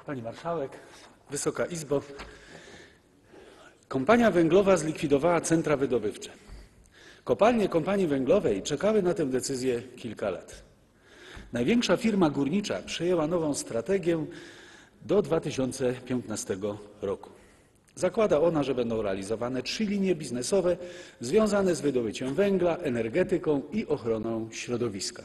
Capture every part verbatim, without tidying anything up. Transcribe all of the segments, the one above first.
Pani Marszałek, Wysoka Izbo, Kompania Węglowa zlikwidowała centra wydobywcze. Kopalnie Kompanii Węglowej czekały na tę decyzję kilka lat. Największa firma górnicza przyjęła nową strategię do dwa tysiące piętnastego roku. Zakłada ona, że będą realizowane trzy linie biznesowe związane z wydobyciem węgla, energetyką i ochroną środowiska.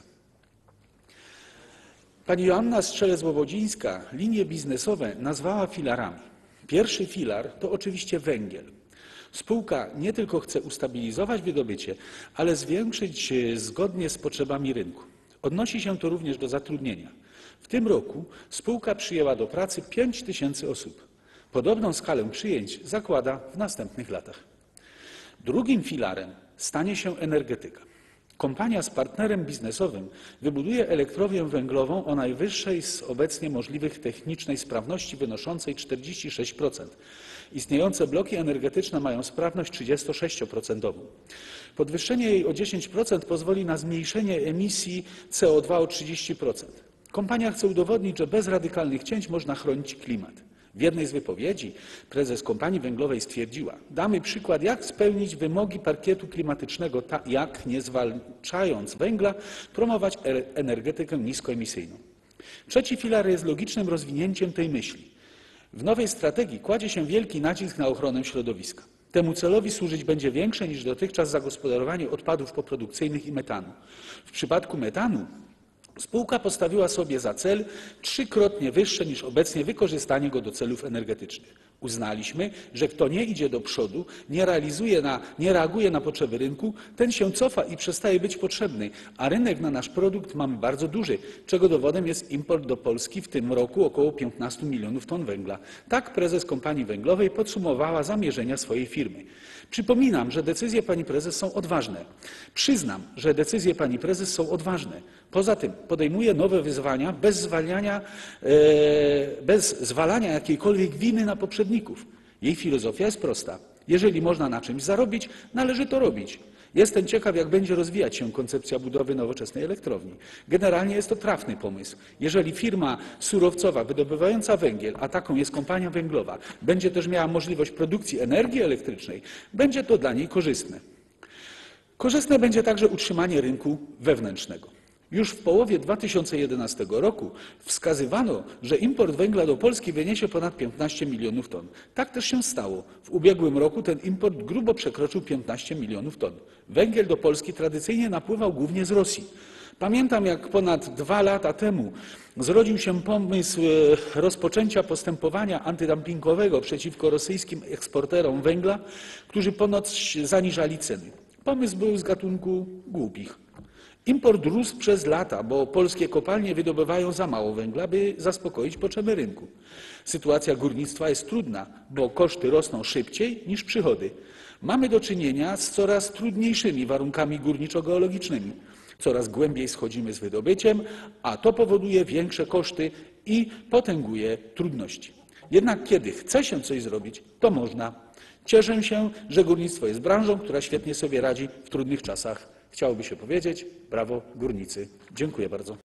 Pani Joanna Strzelec-Łobodzińska linie biznesowe nazwała filarami. Pierwszy filar to oczywiście węgiel. Spółka nie tylko chce ustabilizować wydobycie, ale zwiększyć zgodnie z potrzebami rynku. Odnosi się to również do zatrudnienia. W tym roku spółka przyjęła do pracy pięć tysięcy osób. Podobną skalę przyjęć zakłada w następnych latach. Drugim filarem stanie się energetyka. Kompania z partnerem biznesowym wybuduje elektrownię węglową o najwyższej z obecnie możliwych technicznej sprawności wynoszącej czterdzieści sześć procent. Istniejące bloki energetyczne mają sprawność trzydzieści sześć procent. Podwyższenie jej o dziesięć procent pozwoli na zmniejszenie emisji C O dwa o trzydzieści procent. Kompania chce udowodnić, że bez radykalnych cięć można chronić klimat. W jednej z wypowiedzi prezes Kompanii Węglowej stwierdziła: damy przykład, jak spełnić wymogi pakietu klimatycznego, tak jak nie zwalczając węgla, promować energetykę niskoemisyjną. Trzeci filar jest logicznym rozwinięciem tej myśli. W nowej strategii kładzie się wielki nacisk na ochronę środowiska. Temu celowi służyć będzie większe niż dotychczas zagospodarowanie odpadów poprodukcyjnych i metanu. W przypadku metanu spółka postawiła sobie za cel trzykrotnie wyższe niż obecnie wykorzystanie go do celów energetycznych. Uznaliśmy, że kto nie idzie do przodu, nie, realizuje na, nie reaguje na potrzeby rynku, ten się cofa i przestaje być potrzebny, a rynek na nasz produkt mamy bardzo duży, czego dowodem jest import do Polski w tym roku około piętnaście milionów ton węgla. Tak prezes Kompanii Węglowej podsumowała zamierzenia swojej firmy. Przypominam, że decyzje pani prezes są odważne. Przyznam, że decyzje pani prezes są odważne. Poza tym podejmuje nowe wyzwania bez zwalniania, e, bez zwalania jakiejkolwiek winy na poprzedników. Jej filozofia jest prosta. Jeżeli można na czymś zarobić, należy to robić. Jestem ciekaw, jak będzie rozwijać się koncepcja budowy nowoczesnej elektrowni. Generalnie jest to trafny pomysł. Jeżeli firma surowcowa wydobywająca węgiel, a taką jest Kompania Węglowa, będzie też miała możliwość produkcji energii elektrycznej, będzie to dla niej korzystne. Korzystne będzie także utrzymanie rynku wewnętrznego. Już w połowie dwa tysiące jedenastego roku wskazywano, że import węgla do Polski wyniesie ponad piętnaście milionów ton. Tak też się stało. W ubiegłym roku ten import grubo przekroczył piętnaście milionów ton. Węgiel do Polski tradycyjnie napływał głównie z Rosji. Pamiętam, jak ponad dwa lata temu zrodził się pomysł rozpoczęcia postępowania antydumpingowego przeciwko rosyjskim eksporterom węgla, którzy ponoć zaniżali ceny. Pomysł był z gatunku głupich. Import rósł przez lata, bo polskie kopalnie wydobywają za mało węgla, by zaspokoić potrzeby rynku. Sytuacja górnictwa jest trudna, bo koszty rosną szybciej niż przychody. Mamy do czynienia z coraz trudniejszymi warunkami górniczo-geologicznymi. Coraz głębiej schodzimy z wydobyciem, a to powoduje większe koszty i potęguje trudności. Jednak kiedy chce się coś zrobić, to można. Cieszę się, że górnictwo jest branżą, która świetnie sobie radzi w trudnych czasach. Chciałoby się powiedzieć: brawo górnicy. Dziękuję bardzo.